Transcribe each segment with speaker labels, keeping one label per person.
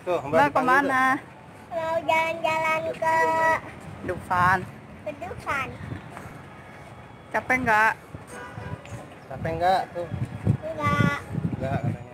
Speaker 1: Tuh,
Speaker 2: Mbak kemana?
Speaker 3: Mau jalan-jalan ke
Speaker 2: Dufan.
Speaker 3: Dufan.
Speaker 2: Capek nggak?
Speaker 1: Capek enggak tuh?
Speaker 3: Enggak.
Speaker 1: Enggak katanya.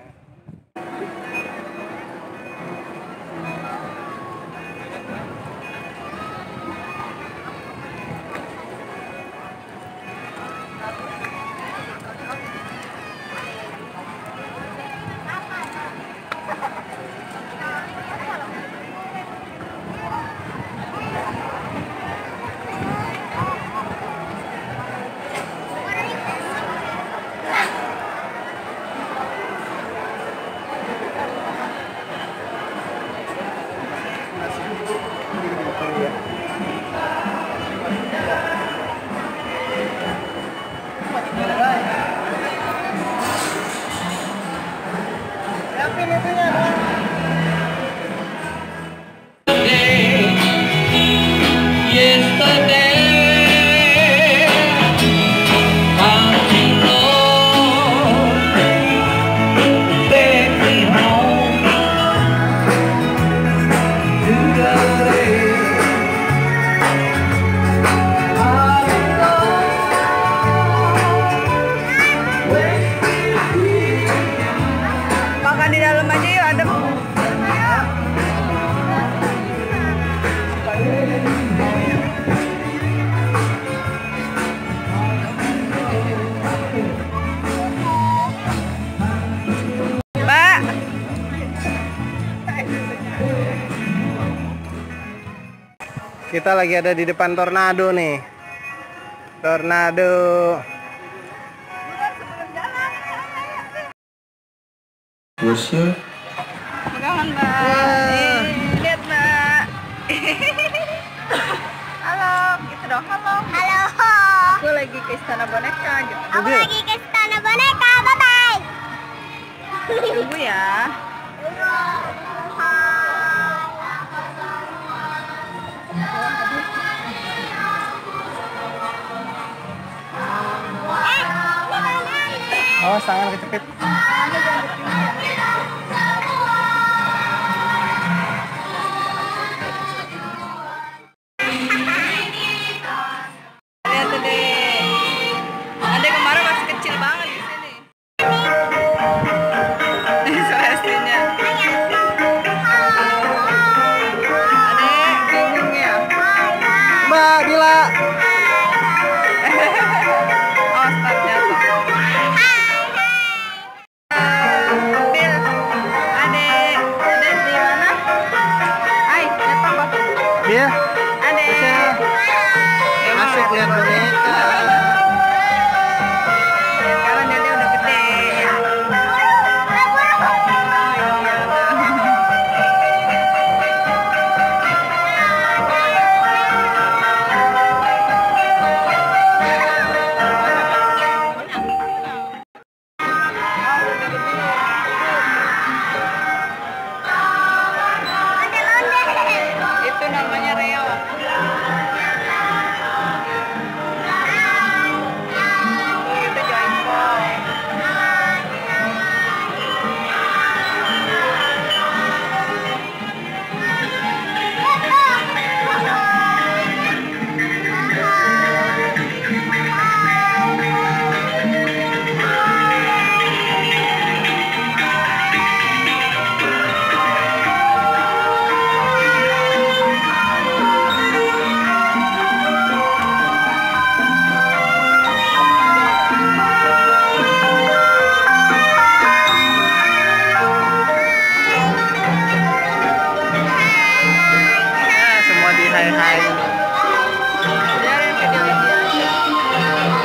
Speaker 2: Makan di dalam aja yuk, adem. Mbak.
Speaker 1: Kita lagi ada di depan Tornado nih. Tornado.
Speaker 4: Bosnya
Speaker 2: Pegangan Mbak. Lihat Mbak. Halo, gitu dong. Halo.
Speaker 3: Halo.
Speaker 2: Aku lagi ke Istana Boneka gitu.
Speaker 3: Aku lagi ke Istana Boneka. Bye bye.
Speaker 2: Tunggu ya.
Speaker 1: Oh, tangan kecepit.
Speaker 2: Lihat tuh deh. Adek kemarin masih kecil banget di sini. Suaranya. Adek bingung ya.
Speaker 1: Mbak Bila.
Speaker 2: Oh, start jatuh. Bil, adek di mana? Hai, jatuh batu.
Speaker 1: Dia
Speaker 2: Adek.
Speaker 1: asik lihat boneka.
Speaker 2: Sekarang dia udah gede. Itu namanya Reo. Itu Joyful.
Speaker 1: Semua di hai-hai.
Speaker 2: Biarin video ini aja.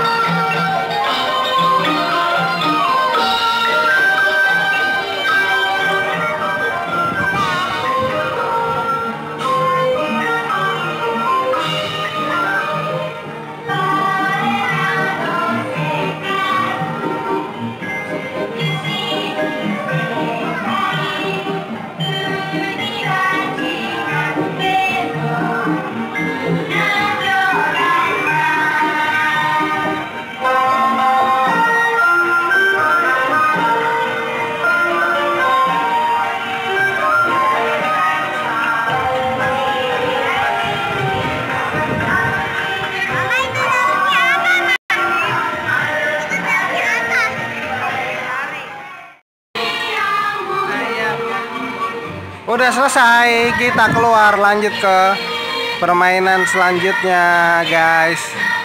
Speaker 1: Udah selesai, kita keluar lanjut ke permainan selanjutnya, guys.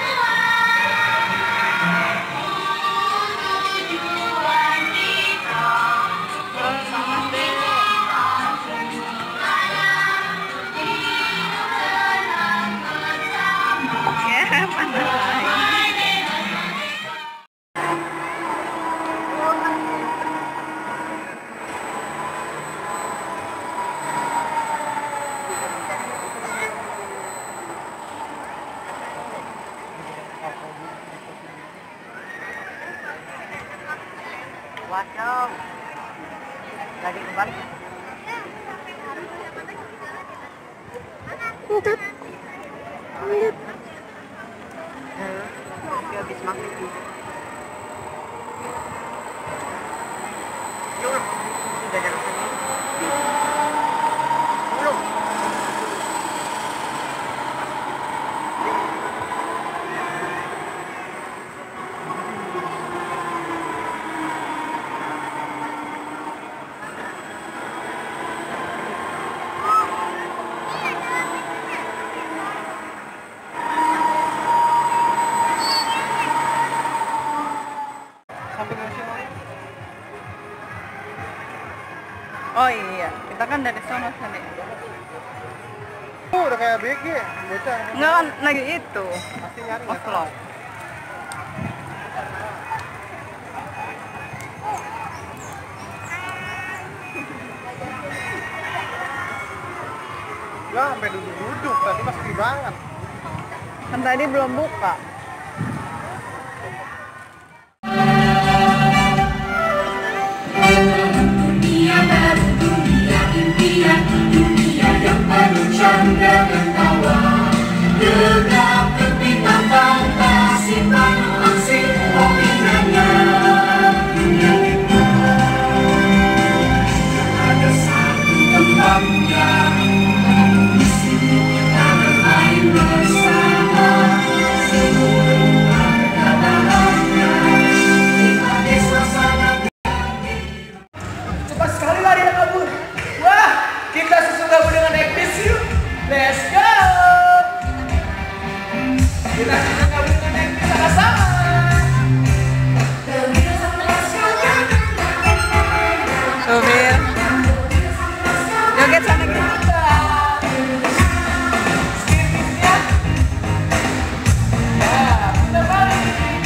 Speaker 2: Ya, panas lagi.
Speaker 5: Waduh, lagi kembali. Dia habis makan di. Yuk, sudah jalan sini. Belum.
Speaker 2: Oh iya, kita kan dari sono sana.
Speaker 1: Udah kayak BG, bocah.
Speaker 2: Enggak kan lagi itu.
Speaker 1: Pasti nyari
Speaker 2: Vlog.
Speaker 1: Lah, sampai duduk-duduk tadi pas sepi banget.
Speaker 2: Kan tadi belum buka.
Speaker 6: Dunia baru, dunia impian, dunia yang penuh canda dan tawa. Gegap gempita fantasi penuh aksi, oh indahnya dunia kita. Ada satu tempatnya, di sini kita bermain bersama. Seluruh harga dalamnya, nikmati suasana.
Speaker 5: Cepat sekali lari dan kabur. Wah, kita susul kabur dengan ektis yuk. Let's go. Kita susul kabur dengan ektis sama-sama.
Speaker 2: Supir. Joget sana kita.
Speaker 5: Skirmisnya. Ya, kita balik.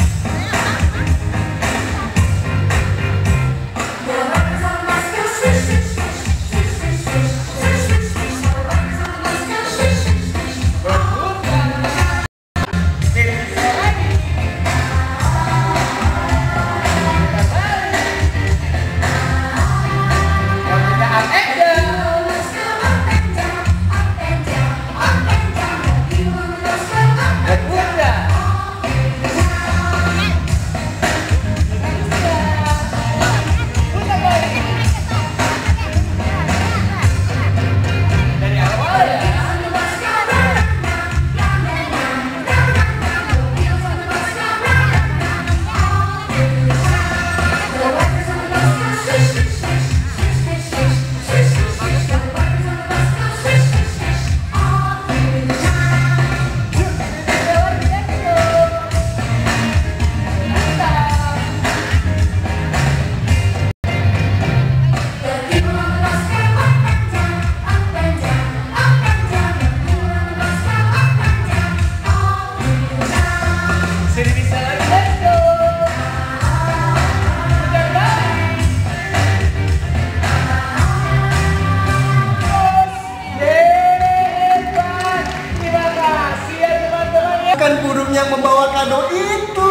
Speaker 1: Kan burung yang membawa kado itu.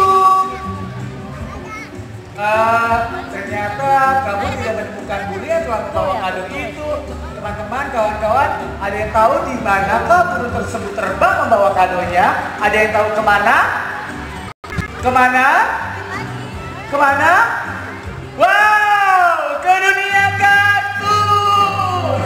Speaker 5: Ternyata kamu tidak menemukan burung yang telah membawa kado itu. Teman-teman, kawan-kawan, ada yang tahu di manakah burung tersebut terbang membawa kadonya? Ada yang tahu kemana? Kemana? Kemana? Wow, ke dunia kartun.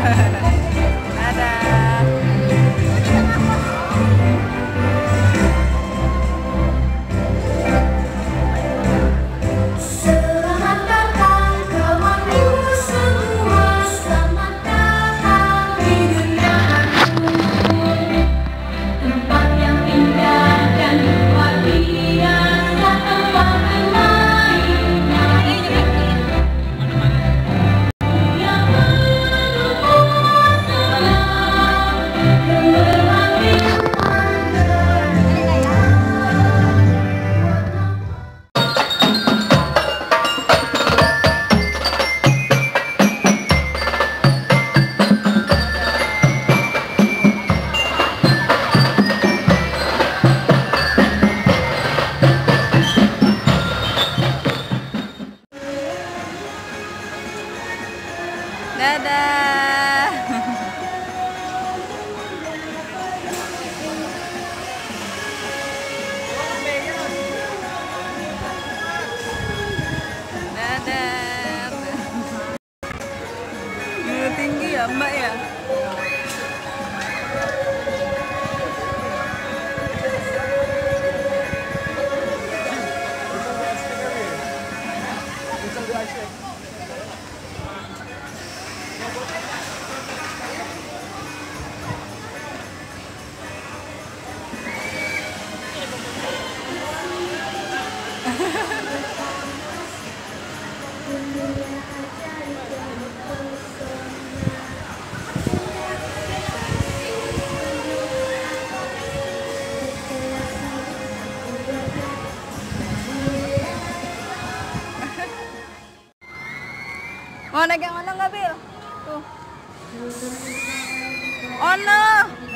Speaker 2: Dadah.
Speaker 6: Selamat datang kawanku semua, selamat datang di dunia aku. Tempat yang indah dan luar biasa, tempat bermain yang penuh suasana yang berwarna.
Speaker 2: Dadah. Dadah. Tinggi ya Mbak ya. Mau naik yang mana nggak, Bil? Tuh. Oh no.